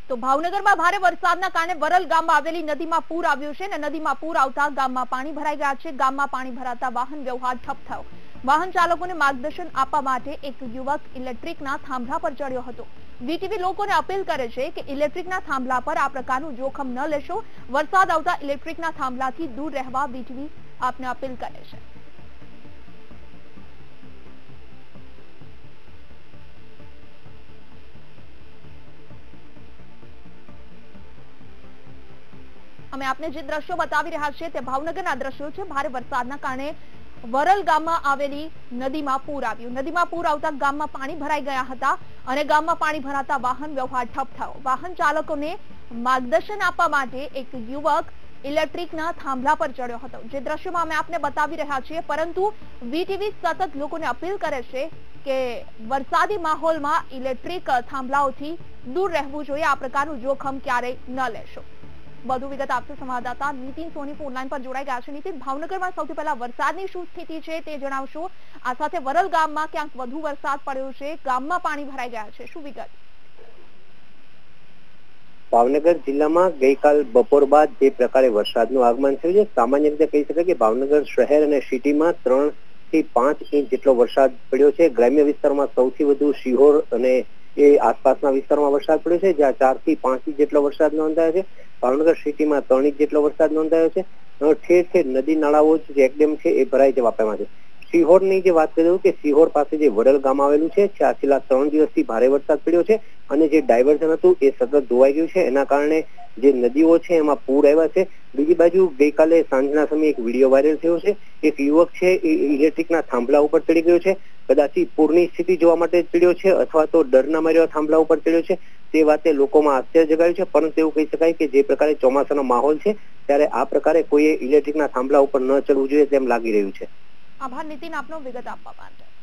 તો ભાવનગરમાં ભારે વરસાદના કારણે વરલ ગામમાં આવેલી નદીમાં પૂર આવ્યું છે અને નદીમાં પૂર આવતા ગામમાં પાણી ભરાઈ ગયા છે। ગામમાં પાણી ભરાતા વાહન વ્યવહાર ઠપ થયો। વાહન ચાલકોને માર્ગદર્શન આપવા માટે એક યુવક ઇલેક્ટ્રિકના થાંભલા પર ચડ્યો હતો। વીટીવી લોકોને અપીલ કરે છે કે ઇલેક્ટ્રિકના થાંભલા પર આ પ્રકારનું જોખમ ન લેશો। વરસાદ આવતા ઇલેક્ટ્રિકના થાંભલાથી દૂર રહેવા વીટીવી આપને અપીલ કરે છે। અમે આપને જે દ્રશ્યો બતાવી રહ્યા છીએ તે ભાવનગરના દ્રશ્યો છે। ભારે વરસાદના કારણે વરલ ગામમાં આવેલી નદીમાં પૂર આવ્યું। નદીમાં પૂર આવતા ગામમાં પાણી ભરાઈ ગયા હતા અને ગામમાં પાણી ભરાતા વાહન વ્યવહાર ઠપ થયો। વાહન ચાલકોને માર્ગદર્શન આપવા માટે એક યુવક ઇલેક્ટ્રિકના થાંભલા પર ચડ્યો હતો, જે દ્રશ્યોમાં અમે આપને બતાવી રહ્યા છીએ। પરંતુ વીટીવી સતત લોકોને અપીલ કરે છે કે વરસાદી માહોલમાં ઇલેક્ટ્રિક થાંભલાઓથી દૂર રહેવું જોઈએ। આ પ્રકારનું જોખમ ક્યારેય ન લેશો। વધુ વિગત આપશે સંવાદદાતા નીતિન સોની ફોન લાઈન પર જોડાઈ ગયા છે। નીતિન, ભાવનગરમાં સૌથી પહેલા વરસાદની શું સ્થિતિ છે તે જણાવશો। આ સાથે વરલ ગામમાં ક્યાંક વધુ વરસાદ પડ્યો છે, ગામમાં પાણી ભરાઈ ગયા છે, શું વિગત? ભાવનગર જિલ્લામાં ગઈકાલ બપોર બાદ જે પ્રકારે વરસાદનું આગમન થયું છે, સામાન્ય રીતે કહી શકાય કે ભાવનગર શહેર અને સિટીમાં 3 થી 5 ઇંચ જેટલો વરસાદ પડ્યો છે। ગ્રામ્ય વિસ્તારમાં સૌથી વધુ શિહોર અને એ આસપાસના વિસ્તારમાં વરસાદ પડ્યો છે, જ્યાં 4 થી 5 ઇંચ જેટલો વરસાદ નોંધાયો છે। ભાવનગર સિટીમાં 3 ઇંચ જેટલો વરસાદ નોંધાયો છે। ઠેર ઠેર નદી નાળાઓ ચેકડેમ છે એ ભરાઈ જવા પામ્યા છે। શિહોરની જે વાત કરું કે સિહોર પાસે જે વડલ ગામ આવેલું છે, ત્યાં છેલ્લા 3 દિવસથી ભારે વરસાદ પડ્યો છે અને જે ડાયવર્ઝન હતું એ સતત ધોવાઈ ગયું છે। એના કારણે જે નદીઓ છે એમાં પૂર આવ્યા છે। બીજી બાજુ ગઈકાલે સાંજના સમયે એક વિડીયો વાયરલ થયો છે। એક યુવક છે એ ઇલેક્ટ્રિકના થાંભલા ઉપર ચડી ગયો છે। કદાચ પૂરની સ્થિતિ જોવા માટે ચડ્યો છે અથવા તો ડરના માર્યા થાંભલા ઉપર ચડ્યો છે। તે વાતે લોકોમાં આશ્ચર્ય જગાવ્યું છે, પરંતુ એવું કહી શકાય કે જે પ્રકારે ચોમાસાનો માહોલ છે ત્યારે આ પ્રકારે કોઈએ ઇલેક્ટ્રિકના થાંભલા ઉપર ન ચડવું જોઈએ તેમ લાગી રહ્યું છે। આભાર નીતિન, આપનો વિગત આપવા માટે।